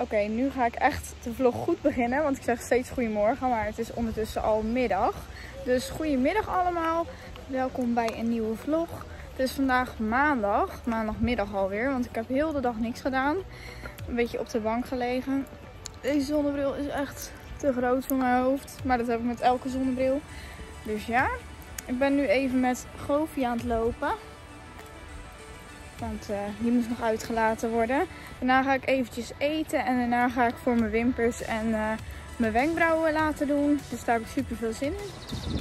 Oké, nu ga ik echt de vlog goed beginnen, want ik zeg steeds goedemorgen, maar het is ondertussen al middag. Dus goedemiddag allemaal, welkom bij een nieuwe vlog. Het is vandaag maandagmiddag alweer, want ik heb heel de dag niks gedaan. Een beetje op de bank gelegen. Deze zonnebril is echt te groot voor mijn hoofd, maar dat heb ik met elke zonnebril. Dus ja, ik ben nu even met Goofie aan het lopen. Want die moest nog uitgelaten worden. Daarna ga ik eventjes eten en daarna ga ik voor mijn wimpers en mijn wenkbrauwen laten doen. Dus daar heb ik super veel zin in.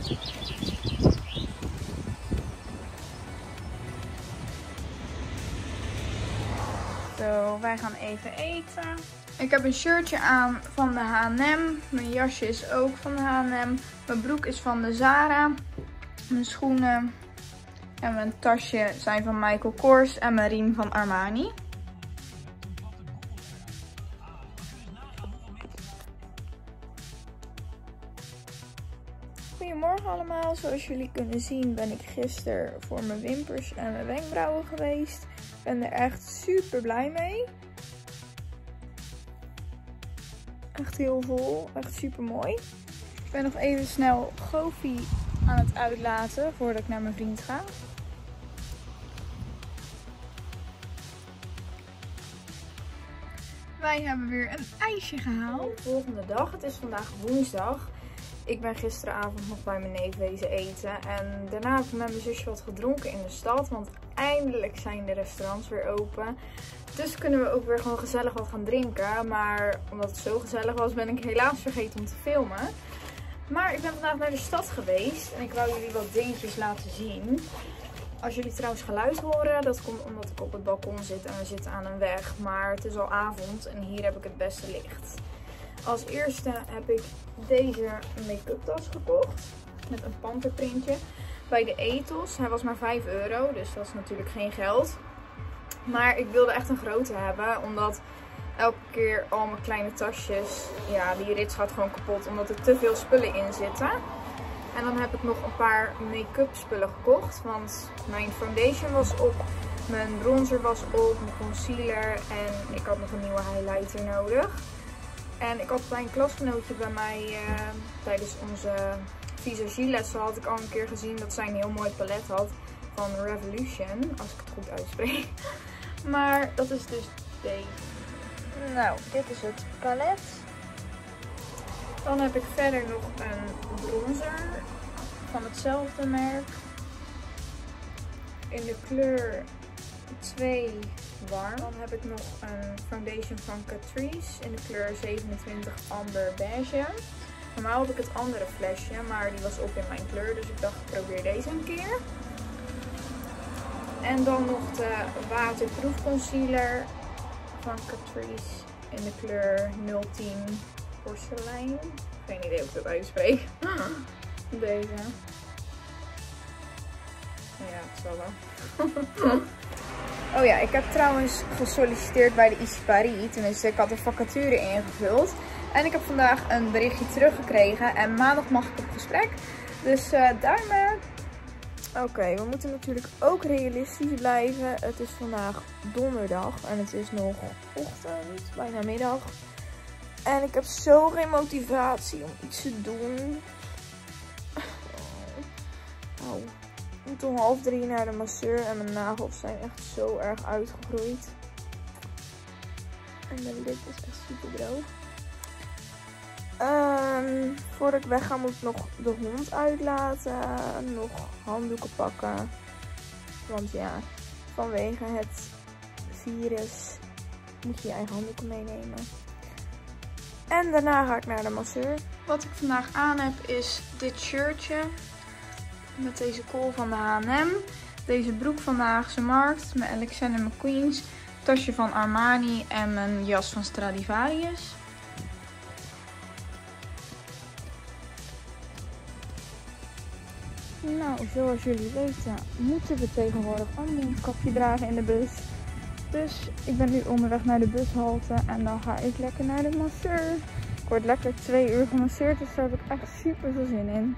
Zo, wij gaan even eten. Ik heb een shirtje aan van de H&M. Mijn jasje is ook van de H&M. Mijn broek is van de Zara. Mijn schoenen en mijn tasje zijn van Michael Kors en mijn riem van Armani. Goedemorgen allemaal. Zoals jullie kunnen zien ben ik gisteren voor mijn wimpers en mijn wenkbrauwen geweest. Ik ben er echt super blij mee. Echt heel vol. Echt super mooi. Ik ben nog even snel Goofie aan het uitlaten voordat ik naar mijn vriend ga. Wij hebben weer een ijsje gehaald. De volgende dag. Het is vandaag woensdag. Ik ben gisteravond nog bij mijn neef wezen eten. En daarna heb ik met mijn zusje wat gedronken in de stad. Want eindelijk zijn de restaurants weer open. Dus kunnen we ook weer gewoon gezellig wat gaan drinken. Maar omdat het zo gezellig was ben ik helaas vergeten om te filmen. Maar ik ben vandaag naar de stad geweest. En ik wou jullie wat dingetjes laten zien. Als jullie trouwens geluid horen, dat komt omdat ik op het balkon zit en we zitten aan een weg. Maar het is al avond en hier heb ik het beste licht. Als eerste heb ik deze make-up tas gekocht. Met een panterprintje. Bij de Ethos. Hij was maar €5. Dus dat is natuurlijk geen geld. Maar ik wilde echt een grote hebben. Omdat elke keer al mijn kleine tasjes. Ja, die rits gaat gewoon kapot. Omdat er te veel spullen in zitten. En dan heb ik nog een paar make-up spullen gekocht. Want mijn foundation was op. Mijn bronzer was op. Mijn concealer. En ik had nog een nieuwe highlighter nodig. En ik had bij een klasgenootje bij mij tijdens onze visagieles had ik al een keer gezien dat zij een heel mooi palet had van Revolution. Als ik het goed uitspreek. Maar dat is dus deze. Nou, dit is het palet. Dan heb ik verder nog een bronzer van hetzelfde merk. In de kleur 2 warm. Dan heb ik nog een foundation van Catrice in de kleur 27 amber beige. Normaal heb ik het andere flesje, maar die was op in mijn kleur. Dus ik dacht ik probeer deze een keer. En dan nog de waterproof concealer van Catrice in de kleur 010 porselein. Geen idee hoe ik dat uitspreek. Deze. Nou ja, het zal wel. Oh ja, ik heb trouwens gesolliciteerd bij de ICI Paris. Tenminste, ik had een vacature ingevuld. En ik heb vandaag een berichtje teruggekregen. En maandag mag ik op gesprek. Dus duimen. Oké, we moeten natuurlijk ook realistisch blijven. Het is vandaag donderdag. En het is nog ochtend, bijna middag. En ik heb zo geen motivatie om iets te doen. Oh. Ik moet om 2:30 naar de masseur en mijn nagels zijn echt zo erg uitgegroeid. En mijn lip is echt super droog. Voordat ik wegga moet ik nog de hond uitlaten. Nog handdoeken pakken. Want ja, vanwege het virus moet je je eigen handdoeken meenemen. En daarna ga ik naar de masseur. Wat ik vandaag aan heb is dit shirtje. Met deze kool van de H&M. Deze broek van de Haagse Markt. Mijn Alexander McQueen's. Tasje van Armani. En mijn jas van Stradivarius. Nou, zoals jullie weten moeten we tegenwoordig een mondkapje dragen in de bus. Dus ik ben nu onderweg naar de bushalte. En dan ga ik lekker naar de masseur. Ik word lekker 2 uur gemasseerd. Dus daar heb ik echt super veel zin in.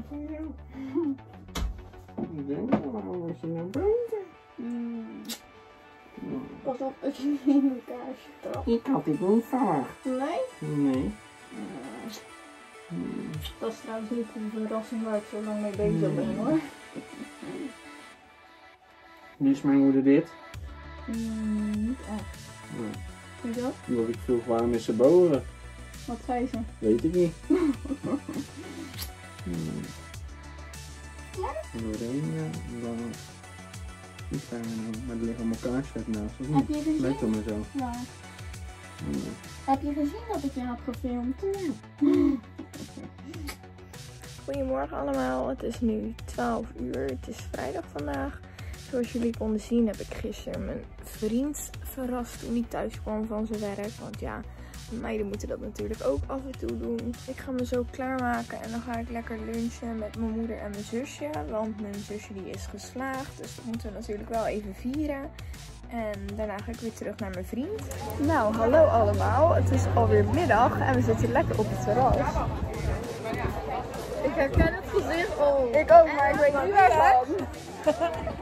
lief van jou. Ik denk, waarom was je nou buiten? Pas op als je niet in elkaar trapt. Ik had dit niet verwacht. Nee? Nee. Dat is trouwens niet een verrassing waar ik zo lang mee bezig ben hoor. Dus mijn moeder dit? Niet echt. Nee. Hoezo? Omdat ik vroeg waarom is ze boven? Wat zei ze? Weet ik niet. Doorheen, ja. Dan zijn we nou, maar er liggen allemaal kaarsvet naast. Of Heb niet? je gezien? Let op maar zo. Ja. Nee. Heb je gezien dat ik je had gefilmd? Goedemorgen allemaal, het is nu 12 uur, het is vrijdag vandaag. Zoals jullie konden zien heb ik gisteren mijn vriend verrast toen hij thuis kwam van zijn werk. Want ja, meiden moeten dat natuurlijk ook af en toe doen. Ik ga me zo klaarmaken en dan ga ik lekker lunchen met mijn moeder en mijn zusje. Want mijn zusje die is geslaagd, dus dat moeten we natuurlijk wel even vieren. En daarna ga ik weer terug naar mijn vriend. Nou, hallo allemaal. Het is alweer middag en we zitten lekker op het terras. Ik herken het gezicht al. Ik ook, maar ik weet niet waar het is.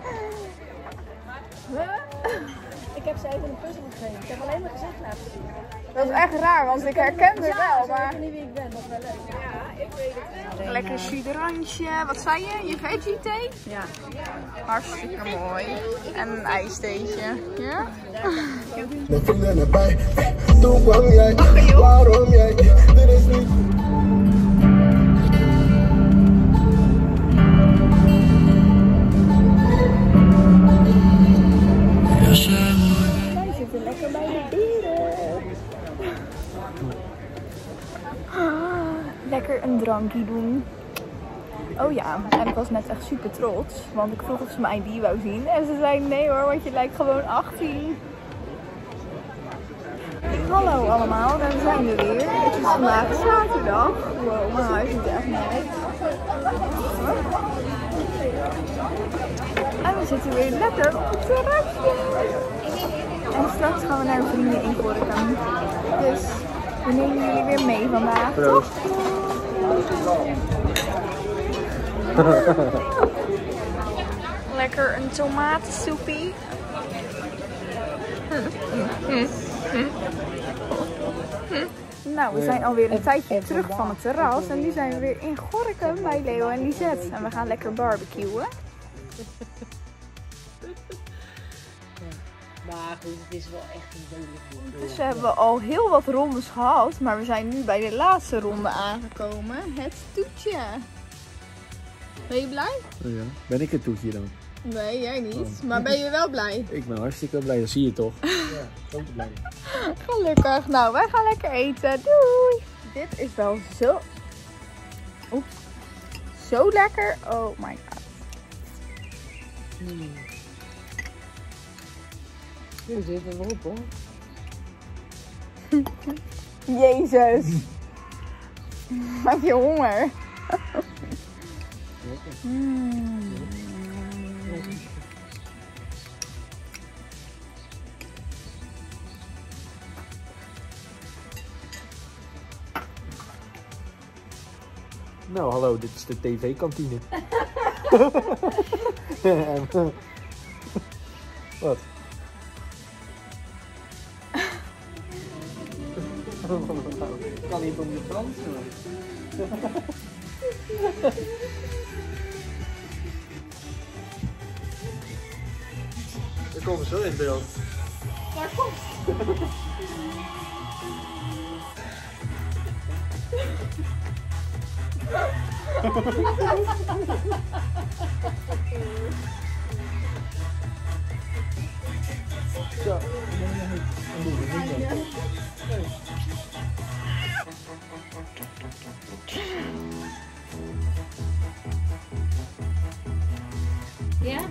Ik heb ze even een puzzel gegeven. Ik heb alleen mijn gezicht laten zien. Dat is echt raar, want ik herken het wel, maar... Ik weet niet wie ik ben, dat is wel leuk. Ja, ik weet het wel. Lekker suderantje. Wat zei je? Je veggie thee? Ja. Hartstikke mooi. En een ijstheetje. Ja? Wij zitten lekker bij de beren. Lekker een drankje doen. Oh ja, en ik was net echt super trots, want ik vroeg of ze mijn ID wou zien. En ze zei nee hoor, want je lijkt gewoon 18. Hallo allemaal, daar zijn we weer. Het is vandaag zaterdag. Wow, mijn huis ziet er echt niet uit. En we zitten weer lekker op het terrasje. En straks gaan we naar vrienden in Gorinchem. Dus we nemen jullie weer mee vandaag, toch? Lekker een tomatensoepie. Nou, we zijn alweer een tijdje terug van het terras en nu zijn we weer in Gorinchem bij Leo en Lisette. En we gaan lekker barbecuen. Maar goed, het is wel echt een dodelijk boek. Dus we hebben al heel wat rondes gehad, maar we zijn nu bij de laatste ronde aangekomen. Het toetje. Ben je blij? Oh ja. Ben ik het toetje dan? Nee, jij niet. Maar ben je wel blij? Ik ben hartstikke blij, dat zie je toch? Ja, grote blij. Gelukkig. Nou, wij gaan lekker eten. Doei! Dit is wel zo... Oeps. Zo lekker. Oh my god. Nu zit er wel op hoor. Jezus. Heb je honger? Nou, hallo, dit is de tv-kantine. Wat? Ik kan niet om je Frans doen. We komen zo in beeld. Waar komt? Zo. Ja?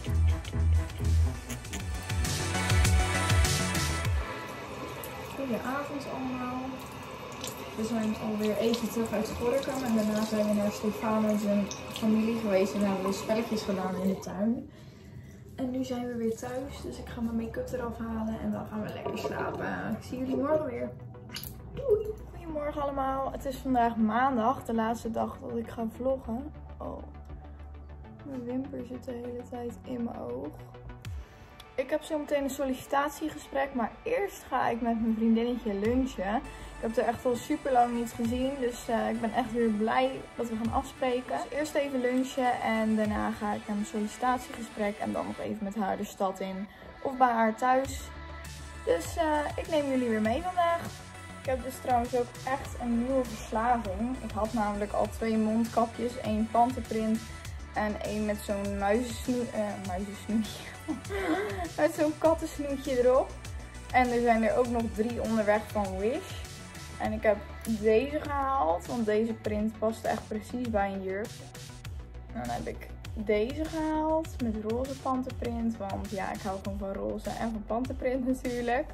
Goedenavond allemaal. We zijn alweer even terug uit Gorinchem en daarna zijn we naar Stefano en zijn familie geweest en hebben we spelletjes gedaan in de tuin. En nu zijn we weer thuis, dus ik ga mijn make-up eraf halen en dan gaan we lekker slapen. Ik zie jullie morgen weer. Doei! Goedemorgen allemaal. Het is vandaag maandag, de laatste dag dat ik ga vloggen. Oh. Mijn wimper zit de hele tijd in mijn oog. Ik heb zo meteen een sollicitatiegesprek, maar eerst ga ik met mijn vriendinnetje lunchen. Ik heb haar echt al super lang niet gezien, dus ik ben echt weer blij dat we gaan afspreken. Dus eerst even lunchen en daarna ga ik naar mijn sollicitatiegesprek en dan nog even met haar de stad in of bij haar thuis. Dus ik neem jullie weer mee vandaag. Ik heb dus trouwens ook echt een nieuwe verslaving. Ik had namelijk al 2 mondkapjes, 1 panterprint en 1 met zo'n muizensnoetje. Met zo'n kattensnoetje erop. En er zijn er ook nog 3 onderweg van Wish. En ik heb deze gehaald, want deze print past echt precies bij een jurk. Dan heb ik deze gehaald met roze panterprint, want ja, ik hou gewoon van roze en van panterprint natuurlijk.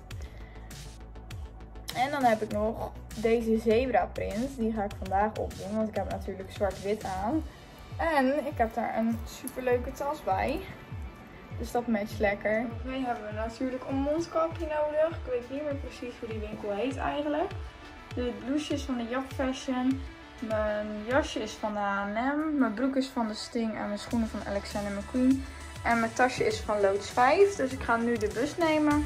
En dan heb ik nog deze zebra print, die ga ik vandaag opdoen, want ik heb natuurlijk zwart-wit aan. En ik heb daar een super leuke tas bij. Dus dat matcht lekker. Daarmee hebben we natuurlijk een mondkapje nodig. Ik weet niet meer precies hoe die winkel heet eigenlijk. De blouseje is van de Jap Fashion. Mijn jasje is van de H&M. Mijn broek is van de Sting en mijn schoenen van Alexander McQueen. En mijn tasje is van Loods 5. Dus ik ga nu de bus nemen.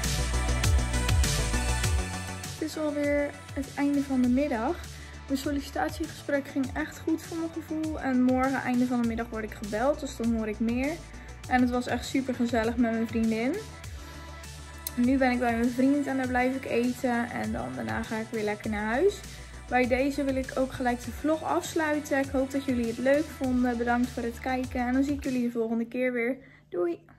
Het is alweer het einde van de middag. Mijn sollicitatiegesprek ging echt goed voor mijn gevoel. En morgen, einde van de middag, word ik gebeld. Dus dan hoor ik meer. En het was echt super gezellig met mijn vriendin. Nu ben ik bij mijn vriend en daar blijf ik eten. En dan daarna ga ik weer lekker naar huis. Bij deze wil ik ook gelijk de vlog afsluiten. Ik hoop dat jullie het leuk vonden. Bedankt voor het kijken. En dan zie ik jullie de volgende keer weer. Doei!